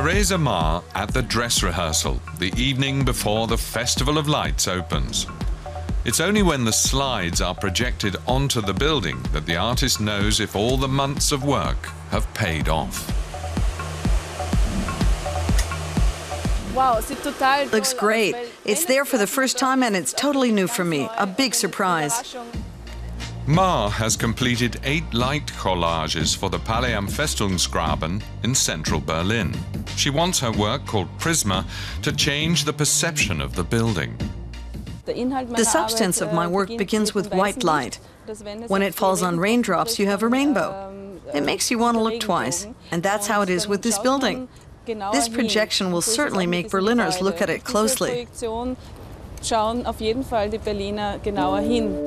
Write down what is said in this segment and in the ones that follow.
Theresa Ma at the dress rehearsal, the evening before the Festival of Lights opens. It's only when the slides are projected onto the building that the artist knows if all the months of work have paid off. Wow, sieht total Looks great. It's there for the first time and it's totally new for me. A big surprise. Ma has completed 8 light collages for the Palais am Festungsgraben in central Berlin. She wants her work, called Prisma, to change the perception of the building. The substance of my work begins with white light. When it falls on raindrops, you have a rainbow. It makes you want to look twice. And that's how it is with this building. This projection will certainly make Berliners look at it closely. Schauen auf jeden Fall die Berliner genauer hin.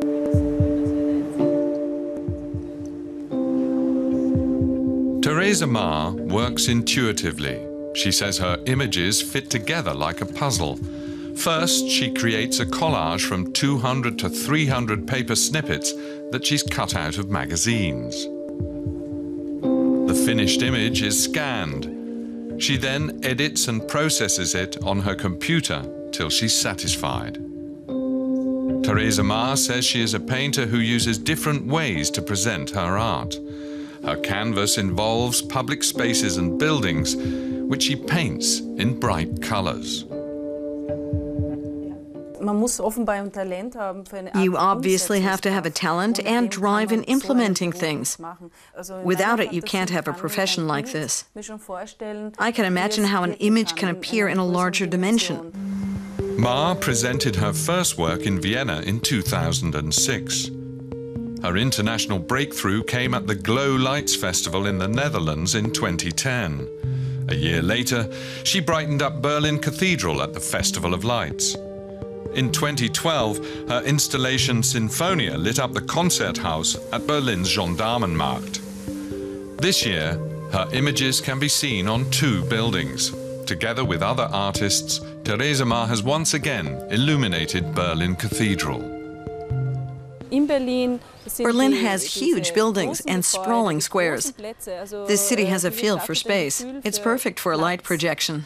Theresa Ma works intuitively. She says her images fit together like a puzzle. First, she creates a collage from 200 to 300 paper snippets that she's cut out of magazines. The finished image is scanned. She then edits and processes it on her computer till she's satisfied. Theresa Ma says she is a painter who uses different ways to present her art. Her canvas involves public spaces and buildings, which she paints in bright colors. You obviously have to have a talent and drive in implementing things. Without it, you can't have a profession like this. I can imagine how an image can appear in a larger dimension. Ma presented her first work in Vienna in 2006. Her international breakthrough came at the Glow Lights Festival in the Netherlands in 2010. A year later, she brightened up Berlin Cathedral at the Festival of Lights. In 2012, her installation Sinfonia lit up the Konzerthaus at Berlin's Gendarmenmarkt. This year, her images can be seen on 2 buildings. Together with other artists, Theresa Ma has once again illuminated Berlin Cathedral. Berlin has huge buildings and sprawling squares. This city has a feel for space. It's perfect for a light projection.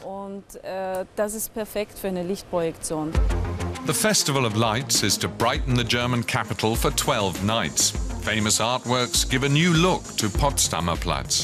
The Festival of Lights is to brighten the German capital for 12 nights. Famous artworks give a new look to Potsdamer Platz.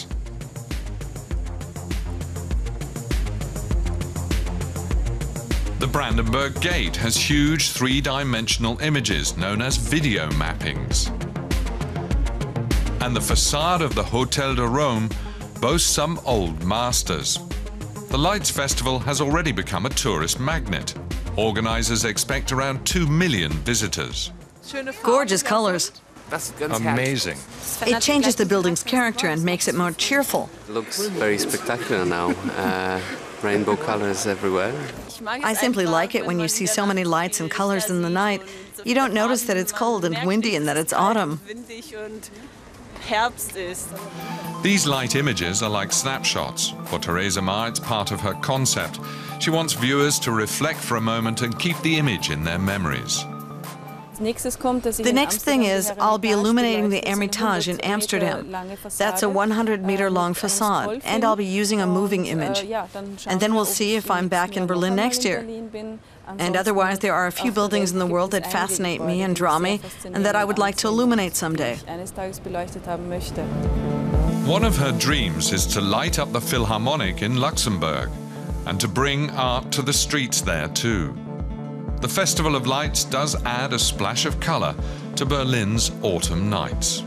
The Brandenburg Gate has huge 3-dimensional images known as video mappings. And the facade of the Hotel de Rome boasts some old masters. The Lights Festival has already become a tourist magnet. Organizers expect around 2 million visitors. Gorgeous colors. Amazing. It changes the building's character and makes it more cheerful. It looks very spectacular now. Rainbow colors everywhere. I simply like it when you see so many lights and colors in the night. You don't notice that it's cold and windy and that it's autumn. These light images are like snapshots. For Theresa Ma, it's part of her concept. She wants viewers to reflect for a moment and keep the image in their memories. The next thing is I'll be illuminating the Hermitage in Amsterdam. That's a 100-meter-long facade, and I'll be using a moving image. And then we'll see if I'm back in Berlin next year. And otherwise, there are a few buildings in the world that fascinate me and draw me, and that I would like to illuminate someday. One of her dreams is to light up the Philharmonic in Luxembourg, and to bring art to the streets there too. The Festival of Lights does add a splash of color to Berlin's autumn nights.